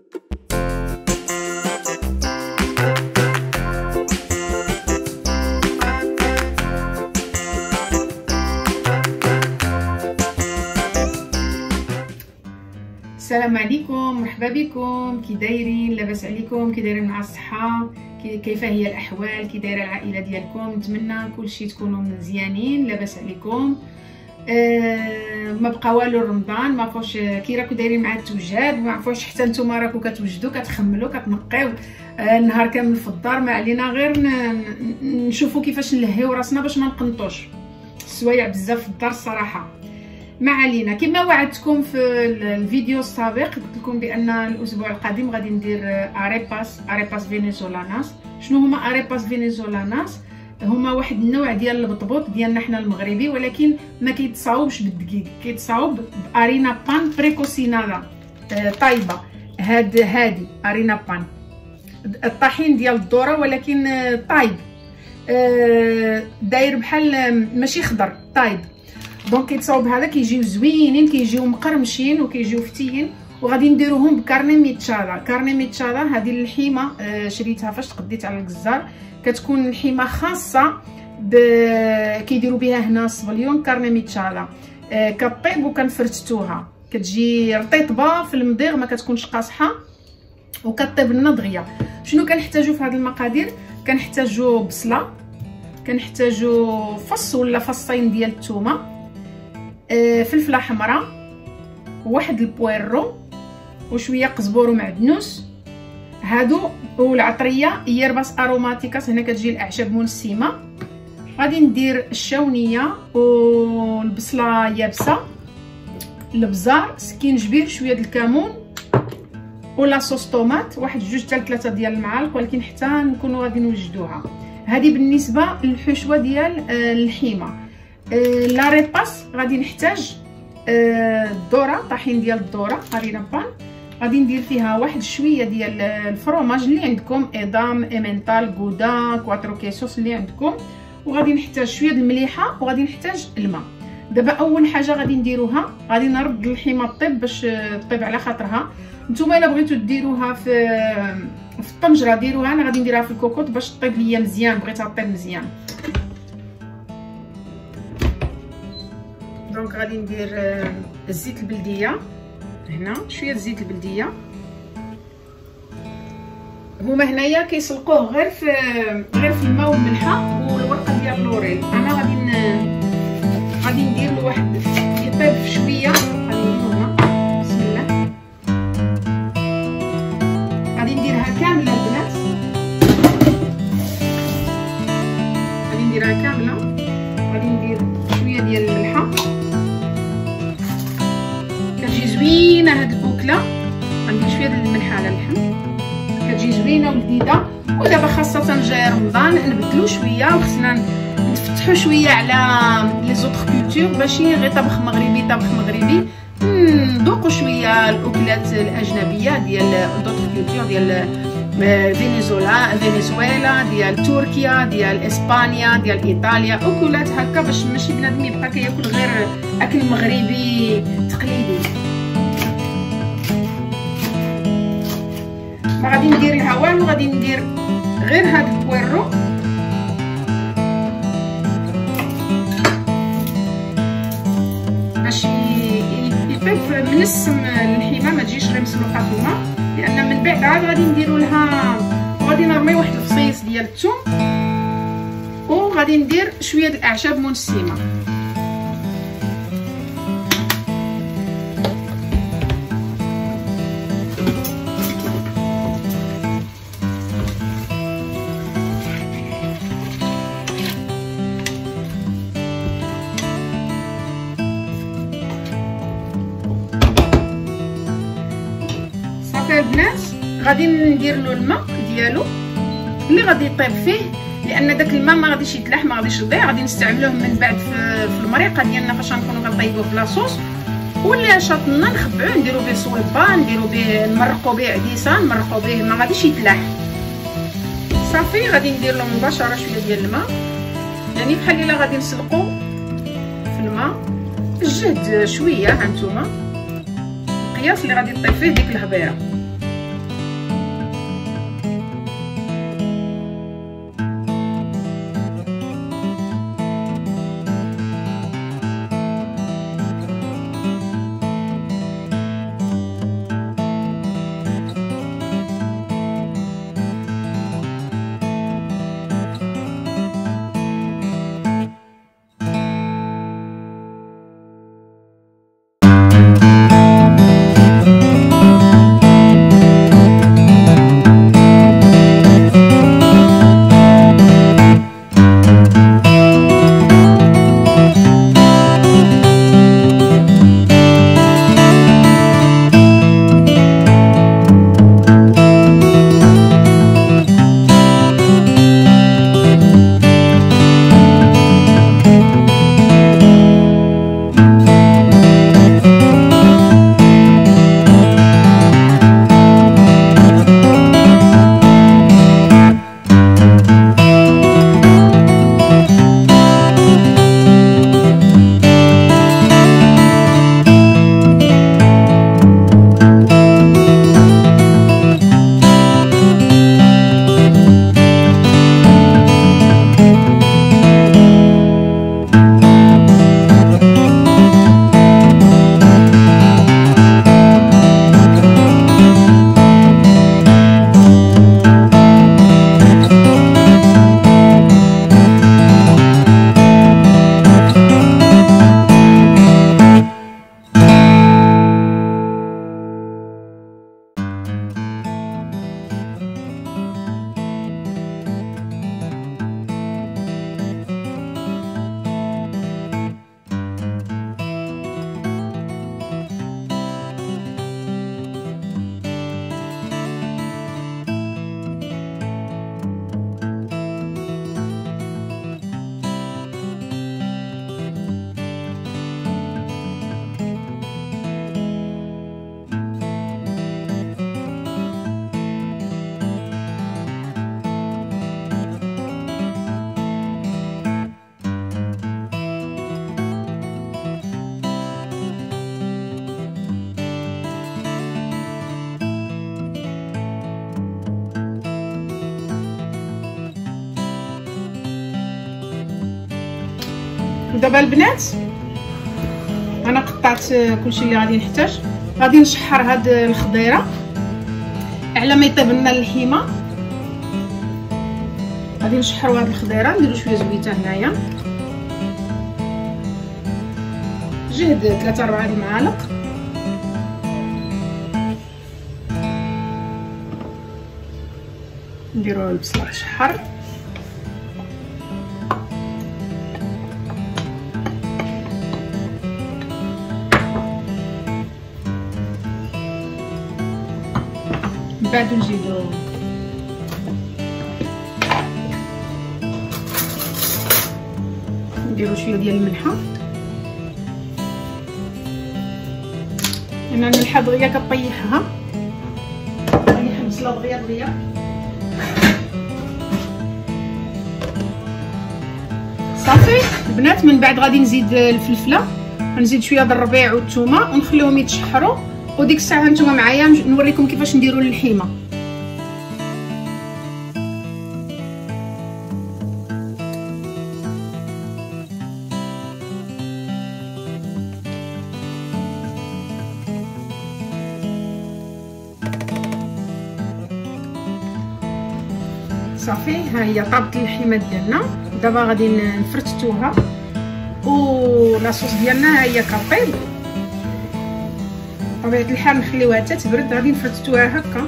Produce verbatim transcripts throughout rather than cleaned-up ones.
السلام عليكم، مرحبا بكم. كي دايرين؟ لاباس عليكم؟ كي دايرين مع الصحه؟ كيف هي الاحوال؟ كي دايره العائله ديالكم؟ نتمنى كلشي تكونوا مزيانين لاباس عليكم. أه ما بقى والو رمضان، ما فوش كي راكو دايرين مع التوجاد، ما عرفوش حتى نتوما راكو كتوجدوا كتخملوا كتنقيو أه النهار كامل في الدار. ما علينا غير نشوفوا كيفاش نلهيو راسنا باش ما نقنطوش السوايع بزاف في الدار الصراحه. ما علينا، كما وعدتكم في الفيديو السابق قلت لكم بان الاسبوع القادم غادي ندير اريباس اريباس فينيزولاناس. شنو هما اريباس فينيزولاناس؟ هما واحد النوع ديال البطبوط ديالنا حنا المغربي، ولكن ما كيتصاوبش بالدقيق، كيتصاوب بارينا بان بريكوسينادا طايبه. هاد هادي ارينا بان الطحين ديال الذره ولكن طايب، داير بحال ماشي خضر، طايب. دونك كيتصاوب هذا كيجيو زوينين، كيجيو مقرمشين وكيجيو فتيين. وغادي نديروهم بكارني ميتشادا. كارني ميتشادا هذه اللحيمه شريتها فاش تقديت على الجزار، كتكون لحيمه خاصه ب... كيديروا بها هنا الصبليون. كارني ميتشادا كطيب وكنفرتتوها، كتجي رطيطبه في المضيغ، ما كتكونش قاصحه وكطيب لنا دغيا. شنو كنحتاجو في هذه المقادير؟ كنحتاجو بصله، كنحتاجو فص ولا فصين ديال الثومه، فلفله حمراء، وواحد البويرو، وشويه قزبور ومعدنوس هادو، والعطريه يرباس اروماتيكاس. هنا كتجي الاعشاب منسمه. غادي ندير الشاونيه والبصله يابسه، البزار، سكينجبير، شويه د الكمون، ولا صوص طوماط، واحد جوج حتى ثلاثه ديال المعالق، ولكن حتى نكونوا غادي نوجدوها. هذه بالنسبه للحشوه ديال اللحيمه. لا ريباس غادي نحتاج الذره، طحين ديال الذره قرينا بان. غادي ندير فيها واحد شويه ديال الفرomاج اللي عندكم، ادام، ايمنتال، غودا، كواترو كيسوس اللي عندكم. وغادي نحتاج شويه المليحه، وغادي نحتاج الماء. دابا اول حاجه غادي نديروها، غادي نرد اللحيمه طيب باش طيب على خاطرها. نتوما الا بغيتو ديروها في في الطنجره ديروها، انا غادي نديرها في الكوكوط باش طيب ليا مزيان، بغيتها طيب مزيان. دونك غادي ندير الزيت البلديه، هنا شويه زيت البلديه. هما هنايا كيسلقوه غير في غير في الماء والملحه والورقه ديال اللوريل. انا غادي ن... غادي ندير له واحد يطيب في شويه. غادي نديرها بسم الله، غادي نديرها كامله البنات، غادي نديرها كامله. غادي ندير شويه ديال الملحه، كتجي زوينه هاد الاكله. غندير شويه ديال الملح على اللحم، كتجي زوينه ولذيذه. ودابا خاصه جاي رمضان نبدلو شويه، وخصنا نتفتحوا شويه على لي زوطخ كولتور، ماشي غير طبخ مغربي طبخ مغربي، نذوقوا شويه الاكلات الاجنبيه ديال دوطخ كولتور، ديال فنزويلا فنزويلا ديال تركيا، ديال اسبانيا، ديال ايطاليا، اكلات هكا باش ماشي بنادم يبقى كياكل غير اكل مغربي تقليدي. ما غادي ندير لها والو، غادي ندير غير هاد البويرو باش يطيب من السم اللحيمه، ما تجيش غير مسلوقه في الماء. لان من بعد عاد غادي نديرو لها، وغادي نرمي واحد الفصيص ديال الثوم، وغادي ندير شويه د الاعشاب منسمه. البنات غادي ندير له الماء ديالو اللي غادي يطيب فيه، لان داك الماء ما غاديش يتلاح، ما غاديش يضيع. غادي نستعملوه من بعد في, في المريقه ديالنا فاش غنكونوا كنطيبوه في لاصوص. ولا شاطنا نخبعوه، نديرو به صويبه، نديرو به نمرقو به عديسه، نمرقو به، ما غاديش يتلاح. صافي غادي ندير له مباشره شويه ديال الماء، يعني بحال الا غادي نسلقو في الماء الجهد شويه. ها نتوما القياس اللي غادي طيب فيه ديك الهبيره. ودابا البنات انا قطعت كلشي اللي غادي نحتاج. غادي نشحر هاد الخضيره على ما يطيب لنا اللحيمه. غادي نشحروا هاد الخضيره، نديروا شويه زويته هنايا، جهد ثلاثة أربعة المعالق. نديروا البصله تشحر، من بعد نزيدو نديرو شويه ديال الملحه. انا الملحه دغيا كطيحها، طيح البصله دغيا دغيا. صافي البنات، من بعد غادي نزيد الفلفله، غنزيد شويه د الربيع والثومه ونخليهم يتشحروا، وديك الساعه نتوما معايا نوريكم كيفاش نديروا اللحيمه. صافي ها هي طابت اللحيمه ديالنا. دابا غادي نفرتتوها، و لاصوص ديالنا ها هي كطيب. بطبيعه الحال نخليوها حتى تبرد، غادي نفرتتوها هكا.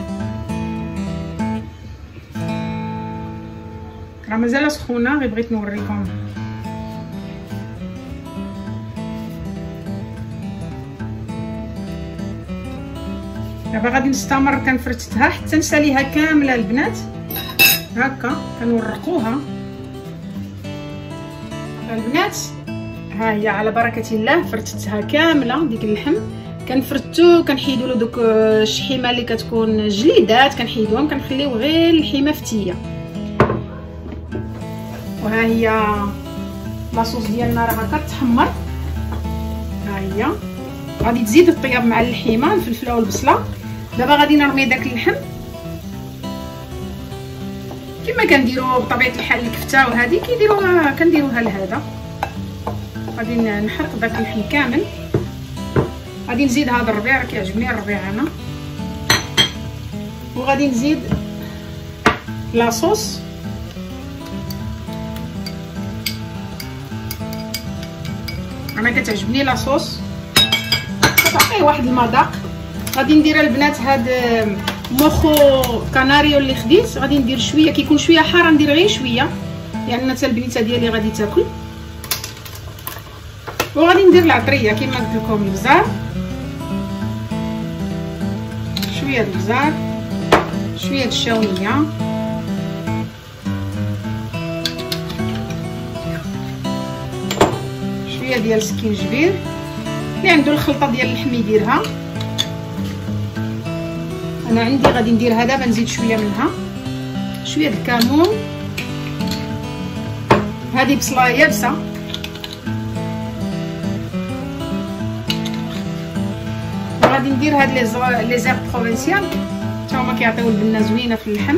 راه مازال سخونه، غير بغيت نوريكم. دابا غادي نستمر كنفرتتها حتى نساليها كامله البنات. هكا كنورقوها البنات. ها هي على بركه الله فرتتها كامله ديك اللحم. كنفرتو كنحيدوا له دوك الشحيمه اللي كتكون جليدات، كنحيدوهم كنخليو غير اللحيمه فتيه. وها هي لاصوص ديالنا راه كتحمر. ها هي غادي تزيد الطياب مع اللحيمه، الفلفله والبصله. دابا غادي نرمي داك اللحم كما كنديروا بطبيعه الحال الكفته، وهذه كيديروها كنديروها لهذا. غادي نحرق داك اللحم كامل. غادي نزيد هذا الربيع، راه كيعجبني الربيع انا. وغادي نزيد لاصوص. انا كتعجبني لاصوص، كتعطيه واحد المذاق. غادي ندير البنات هاد موخو كناريو اللي خديت، غادي ندير شويه، كيكون شويه حار ندير غير شويه لان حتى البنيته ديالي غادي تاكل. وغادي ندير العطريه كما قلت لكم، البزار، شويه د البزار، شويه د الشاونيه، شويه ديال السكينجبير. اللي عنده الخلطه ديال اللحم يديرها. انا عندي غادي نديرها دابا، نزيد شويه منها، شويه د الكمون. هذه بصله يابسه. وغادي ندير هاد لي لي زير بروفينسيال، حتى هما كيعطيو البنه زوينه في اللحم.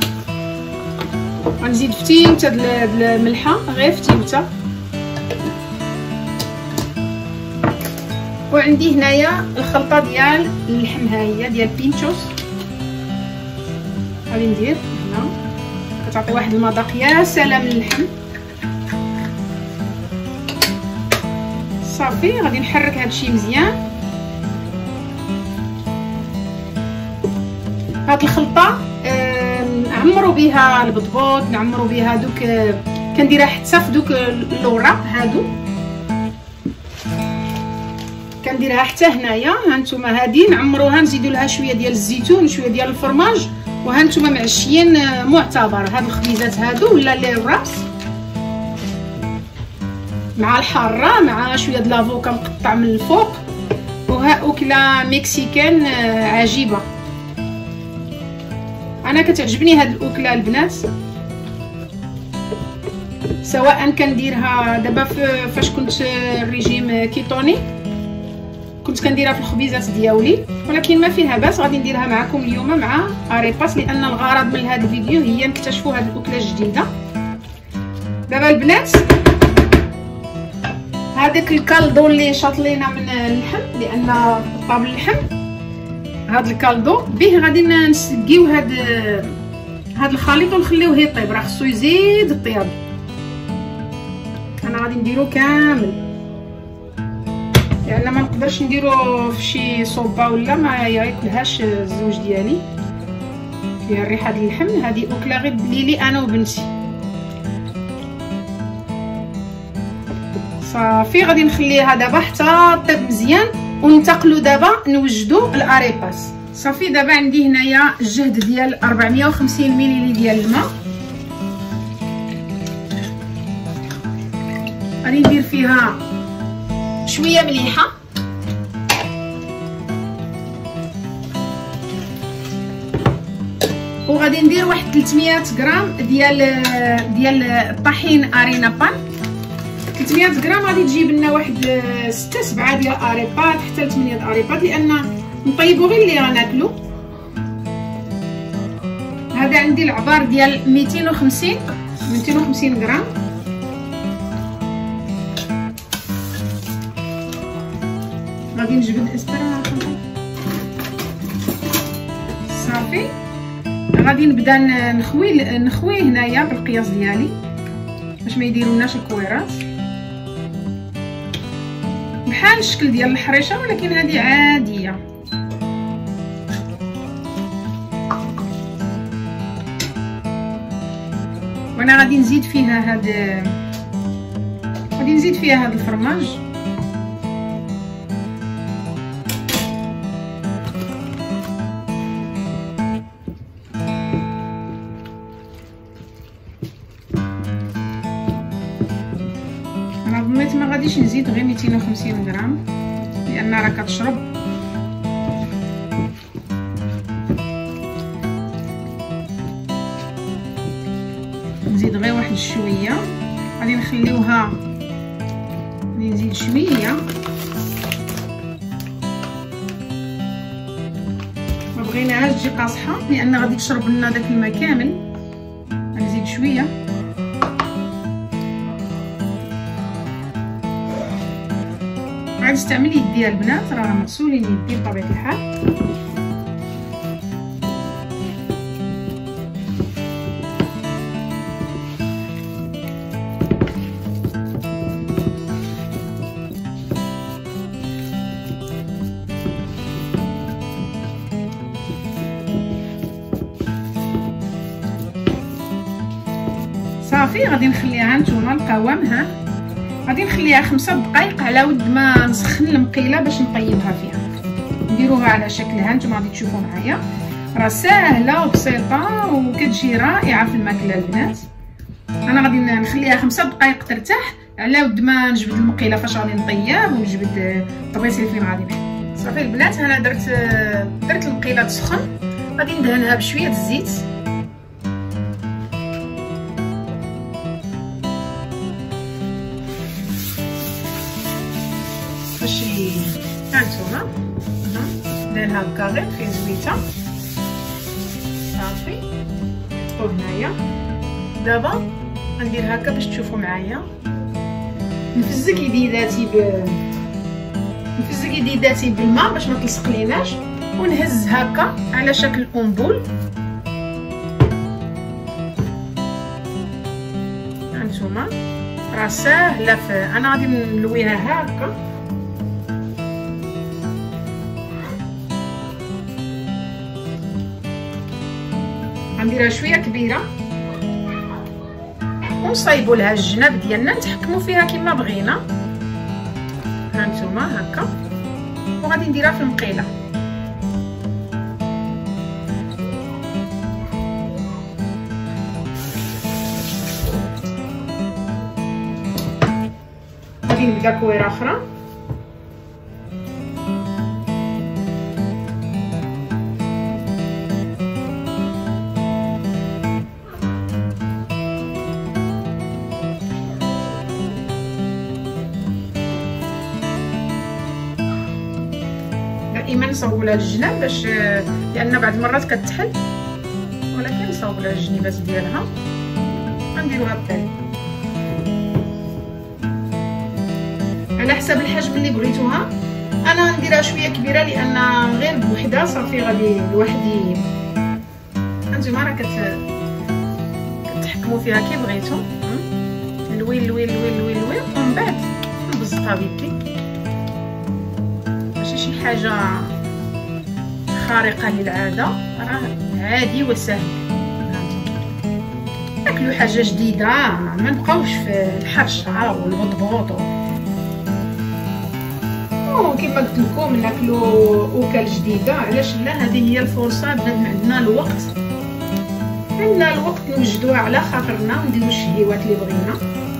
غنزيد فتيوته د الملحه، غير فتيوته. وعندي هنايا الخلطه ديال اللحم، ها هي ديال بينتشوس. غادي ندير هنا، كتعطي واحد المذاق يا سلام للحم. صافي غادي نحرك هادشي مزيان. هاد الخلطه نعمروا بها البطبوط، نعمروا بها دوك، كنديرها حتى في دوك اللوراق هادو، كنديرها حتى هنايا. ها نتوما هادي نعمروها، نزيدوا لها شويه ديال الزيتون، شويه ديال الفرماج. وها نتوما معشيين معتبر هاد الخبيزات هادو ولا لي راس مع الحاره، مع شويه د لافوكا مقطع من الفوق. وها اكله مكسيكان عجيبه. انا كتعجبني هاد الاكله البنات، سواء كنديرها دابا فاش كنت الريجيم كيتوني كنت كنديرها في الخبيزات ديالي، ولكن ما فيها باس. غادي نديرها معكم اليوم مع اريباس، لان الغرض من هذا الفيديو هي نكتشفوا هذه الاكله الجديده. دابا البنات هذاك الكالدو اللي شاطلينا من اللحم، لان طاب اللحم هذا الكالدو به غادي نسقيو هاد هاد الخليط ونخليوه يطيب، راه خصو يزيد الطياب. انا غادي نديرو كامل لان ما نقدرش نديرو في شي صوبه ولا ما ياكلهاش الزوج ديالي، فيها الريحه ديال اللحم. هذه اكله غير بليلي انا وبنتي. صافي غادي نخليها دابا حتى طيب مزيان وننتقلوا دابا نوجدوا الاريباس. صافي دابا عندي هنايا الجهد ديال أربعمية وخمسين مليل ديال الماء، غادي ندير فيها شويه مليحه وغادي ندير واحد ثلاثمية غرام ديال ديال الطحين ارينا بان. ثلاثمية غرام غادي تجيب لنا واحد ستة سبعة ديال اريبات حتى ثمانية اريبات، لان نطيبو غير اللي غناكلو. هذا عندي العبار ديال ميتين وخمسين ميتين وخمسين غرام. غادي نجبد استراحه صافي. غادي نبدا نخوي نخوي هنايا بالقياس ديالي باش ما يديرولناش الكويرات بحال الشكل ديال الحريشه، ولكن هذه عاديه. وانا غادي نزيد فيها هاد غادي نزيد فيها هاد الفرماج. ظنيت ما غاديش نزيد غير ميتين وخمسين غرام لان راه كتشرب. نزيد غير واحد شويه، غادي نخليوها غادي نزيد شويه. ما بغيناهاش تجي قاصحه لان غادي تشرب لنا داك الماء كامل. غنزيد شويه. غادي نستعمل يدي البنات، راه مغسولين يدي بطبيعه الحال. صافي غادي نخليها نتوما القوام. ها غادي نخليها خمسة دقائق على ود ما نسخن المقيله باش نطيبها فيها. نديروها على شكلها، نتوما غادي تشوفوا معايا راه ساهله وبسيطه وكتجي رائعه في الماكله البنات. انا غادي نخليها خمسة دقائق ترتاح على ود ما نجبد المقيله فاش غادي نطيب ونجبد الطبيسيل فين غادي نحط. صافي البنات انا درت درت المقيله تسخن، غادي ندهنها بشويه الزيت. باش هانتوما دايرها هكا غير فيه زويته. صافي حطوه هنايا. دابا غندير هكا باش تشوفوا معايا. نفزك يديداتي ب نفزك يديداتي بالماء باش ما تلصق ليناش، ونهز هكا على شكل امبول. هانتوما راه ساهله. انا غادي نلويها هكا. غنديرها شويه كبيره ونصايبوا لها الجناب ديالنا، نتحكموا فيها كما بغينا. هانتوما هكا. وغادي نديرها في المقيله. غادي نبدا كويره اخرى. دائما نصاوبوا لها الجناب باش لان بعض المرات كتحل، ولكن نصاوبوا لها الجنيبات ديالها. غنديروها بالطريقه على حسب الحجم اللي بغيتوها. انا نديرها شويه كبيره لان غير بوحده صافي غادي الواحد هانتوما راه كت كتحكموا فيها كي بغيتو. الويل الويل الويل الويل الويل ومن بعد نبزطها بيدي. ماشي شي حاجه خارقه للعاده، راه عادي وسهل. ناكلو حاجه جديده، ما نبقاوش في الحرشه والبطبوط. وكما قلت لكم ناكلو اكل جديده، علاش لا؟ هذه هي الفرصه بنادم عندنا الوقت، عندنا الوقت نوجدوها على خاطرنا ونديرو الشهيوات اللي بغينا.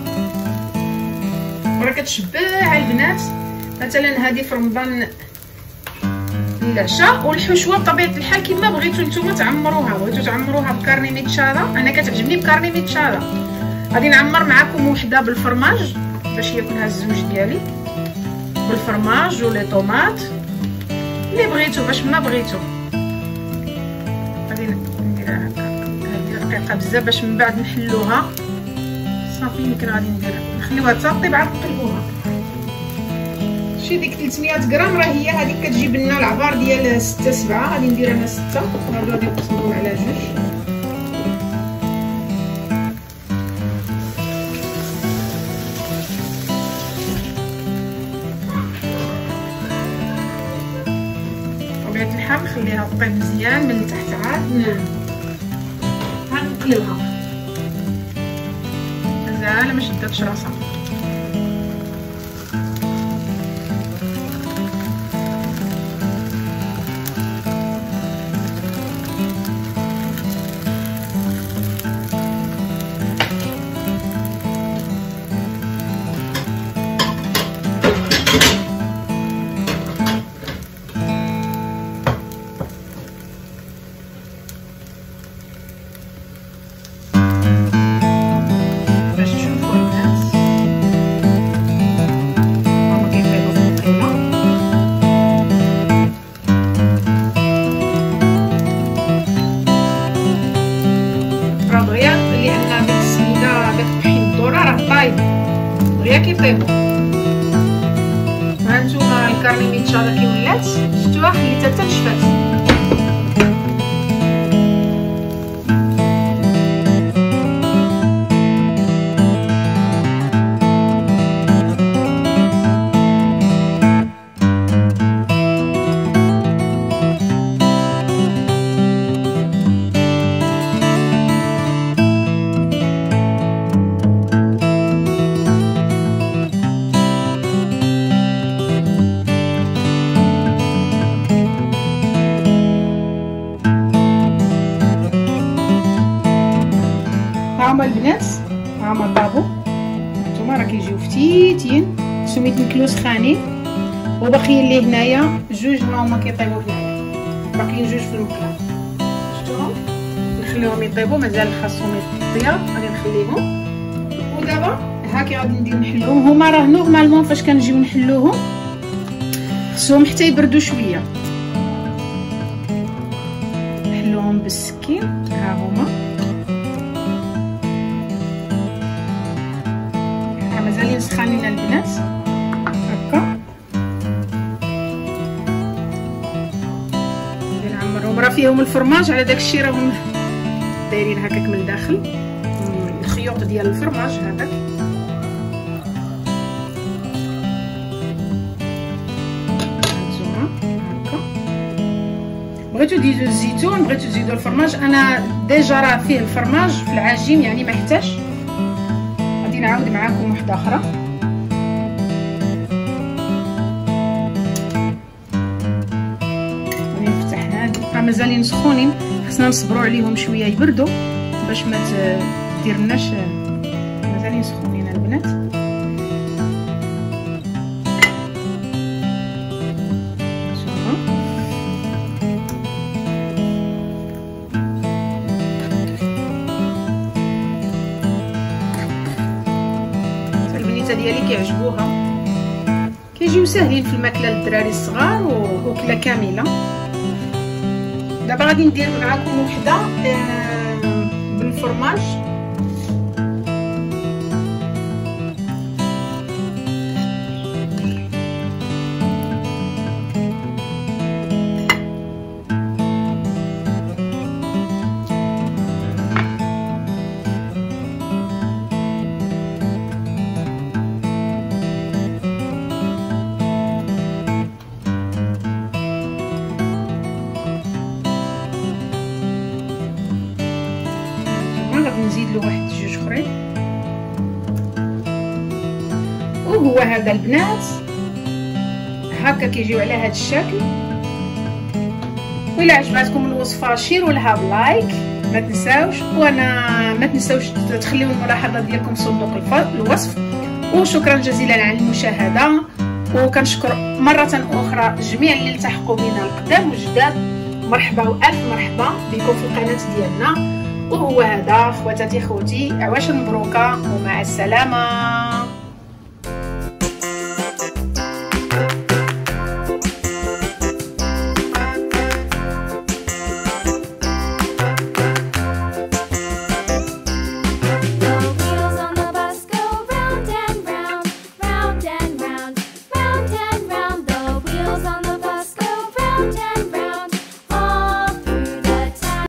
راه كتشبع البنات. مثلا هذه في رمضان العشاء، والحشوه بطبيعه الحال كما بغيتو نتوما تعمروها. بغيتو تعمروها بكارني ميتشادا، انا كتعجبني بكارني ميتشادا. غادي نعمر معكم وحده بالفرماج باش ياكلها الزوج ديالي، بالفرماج ولي طوماط اللي بغيتو باش ما بغيتو. غادي نديرها هكا هذه رقيقه بزاف باش من بعد نحلوها صافي. يمكن غادي ندير نخليوها تطيب عاد نقلبوها. شي ديك ثلاثمية غرام راه هي هذيك كتجيب لنا العبار ديال ستة سبعة. غادي ندير انا ستة، هادو غادي نقسموهم على جوج. طبيعة الحال نخليها طيب مزيان من التحت، عاد عاد نقلبها مازال ما شداتش راسها. دغيا كيطيبوا. هانتوما الكارني ميتشادا كي ولات شفتوها خليتها حتى نشفات. هاهما البنات، هاهما الطابو. نتوما راه كيجيو فتيتين سميت نكلو سخانين، وباقيين لي هنايا جوج ها هما كيطيبوا هنايا، باقيين جوج في المقله. شفتوهم؟ نخليهم يطيبوا، مازال خاصهم يطياب، غادي نخليهم. ودابا هاكي غادي ندير نحلوهم. هما راه نورمالمون فاش كنجيو نحلوهم خصهم حتى يبردوا شويه. نحلوهم بالسكين. ها هما مازالين سخانين البنات هكا. نعمرهم، راه فيهم الفرماج، على داكشي راهم دايرين هكاك من الداخل الخيوط ديال الفرماج هذاك. هانتوما هكا. بغيتو ديروا الزيتون، بغيتو تزيدوا الفرماج، انا ديجا راه فيه الفرماج في العجين يعني ما يحتاجش. نعاود معاكم وحده اخرى. غادي نفتح هادي، راه مازالين سخونين، خصنا نصبروا عليهم شويه يبردوا باش ما تديرناش. مازالين سخونين البنات. ديالي كيعجبوها، كيجيو ساهلين في الماكله للدراري الصغار ووكله كامله. دابا غادي ندير معكم وحده بالفرماج. غادي نزيد له واحد جوج اخرين. وهو هذا البنات هكا كيجيو على هذا الشكل. وإلا عجباتكم الوصفه شيروا لها بلايك ما تنساوش، وانا ما تنساوش تخليو الملاحظات ديالكم في صندوق الوصف. وشكرا جزيلا على المشاهده، وكنشكر مره اخرى جميع اللي التحقوا بنا القدام والجداد. مرحبا والف مرحبا بكم في القناه ديالنا. وهو هذا خواتاتي خوتي، عواشر مبروكه ومع السلامه.